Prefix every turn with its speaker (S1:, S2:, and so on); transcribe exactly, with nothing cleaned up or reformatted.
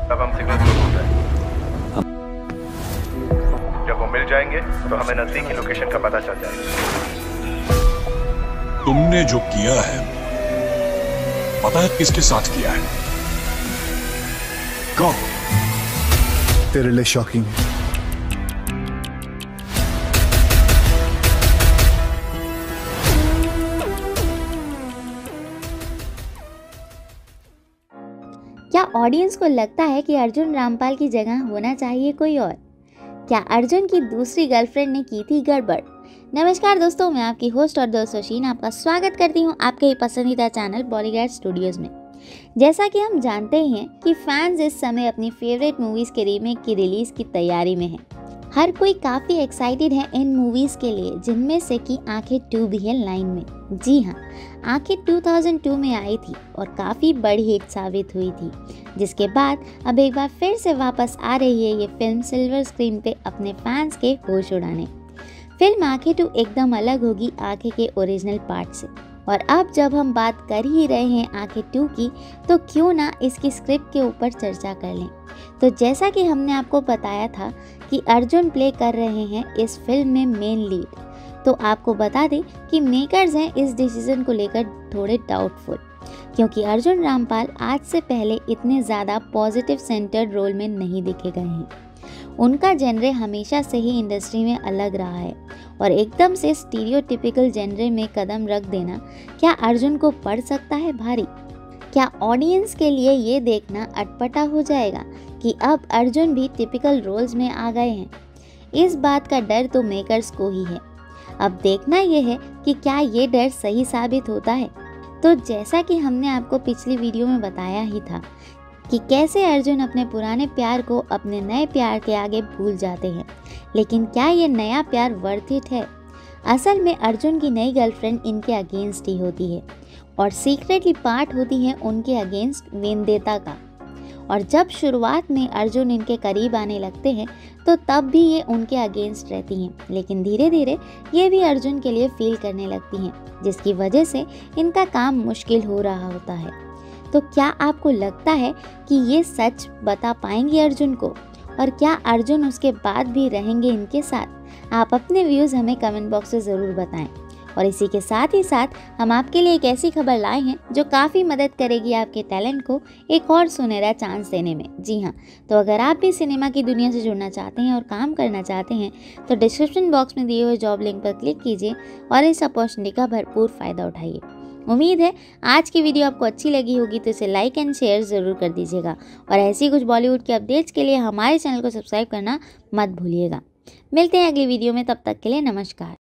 S1: तब हम सिग्नल को ढूंढ रहे हैं। जब वो मिल जाएंगे तो हमें नजदीकी लोकेशन का पता चल जाएगा।
S2: तुमने जो किया है पता है किसके साथ किया है? कौन?
S3: तेरे लिए शॉकिंग है।
S4: क्या ऑडियंस को लगता है कि अर्जुन रामपाल की जगह होना चाहिए कोई और? क्या अर्जुन की दूसरी गर्लफ्रेंड ने की थी गड़बड़? नमस्कार दोस्तों, मैं आपकी होस्ट और दोस्त सुशीन आपका स्वागत करती हूं आपके ही पसंदीदा चैनल बॉलीगार्ड स्टूडियोज में। जैसा कि हम जानते ही हैं कि फैंस इस समय अपनी फेवरेट मूवीज़ के रीमेक की रिलीज़ की तैयारी में हैं। हर कोई काफ़ी एक्साइटेड है इन मूवीज़ के लिए, जिनमें से कि आंखें टू भी है लाइन में। जी हाँ, आंखें दो हज़ार दो में आई थी और काफ़ी बड़ी हिट साबित हुई थी, जिसके बाद अब एक बार फिर से वापस आ रही है ये फिल्म सिल्वर स्क्रीन पे अपने फैंस के होश उड़ाने। फिल्म आंखें टू एकदम अलग होगी आंखें के ओरिजिनल पार्ट से। और अब जब हम बात कर ही रहे हैं आंखें टू की, तो क्यों ना इसकी स्क्रिप्ट के ऊपर चर्चा कर लें। तो जैसा कि हमने आपको बताया था कि अर्जुन प्ले कर रहे हैं इस फिल्म में मेन लीड, तो आपको बता दें कि मेकर्स हैं इस डिसीजन को लेकर थोड़े डाउटफुल, क्योंकि अर्जुन रामपाल आज से पहले इतने ज़्यादा पॉजिटिव सेंटर्ड रोल में नहीं देखे गए हैं। उनका जेनरे हमेशा से ही इंडस्ट्री में अलग रहा है और एकदम से स्टीरियोटिपिकल जेनरे में कदम रख देना क्या अर्जुन को पड़ सकता है भारी? क्या ऑडियंस के लिए ये देखना अटपटा हो जाएगा कि अब अर्जुन भी टिपिकल रोल्स में आ गए हैं? इस बात का डर तो मेकर्स को ही है। अब देखना यह है कि क्या ये डर सही साबित होता है। तो जैसा कि हमने आपको पिछली वीडियो में बताया ही था कि कैसे अर्जुन अपने पुराने प्यार को अपने नए प्यार के आगे भूल जाते हैं, लेकिन क्या ये नया प्यार वर्थ इट है? असल में अर्जुन की नई गर्लफ्रेंड इनके अगेंस्ट ही होती है और सीक्रेटली पार्ट होती है उनके अगेंस्ट वेंदेता का। और जब शुरुआत में अर्जुन इनके करीब आने लगते हैं तो तब भी ये उनके अगेंस्ट रहती हैं, लेकिन धीरे धीरे ये भी अर्जुन के लिए फील करने लगती हैं, जिसकी वजह से इनका काम मुश्किल हो रहा होता है। तो क्या आपको लगता है कि ये सच बता पाएंगी अर्जुन को, और क्या अर्जुन उसके बाद भी रहेंगे इनके साथ? आप अपने व्यूज़ हमें कमेंट बॉक्स में ज़रूर बताएं। और इसी के साथ ही साथ हम आपके लिए एक ऐसी खबर लाए हैं जो काफ़ी मदद करेगी आपके टैलेंट को एक और सुनहरा चांस देने में। जी हाँ, तो अगर आप भी सिनेमा की दुनिया से जुड़ना चाहते हैं और काम करना चाहते हैं तो डिस्क्रिप्शन बॉक्स में दिए हुए जॉब लिंक पर क्लिक कीजिए और इस अपॉर्चुनिटी का भरपूर फ़ायदा उठाइए। उम्मीद है आज की वीडियो आपको अच्छी लगी होगी, तो इसे लाइक एंड शेयर ज़रूर कर दीजिएगा और ऐसी कुछ बॉलीवुड के अपडेट्स के लिए हमारे चैनल को सब्सक्राइब करना मत भूलिएगा। मिलते हैं अगली वीडियो में, तब तक के लिए नमस्कार।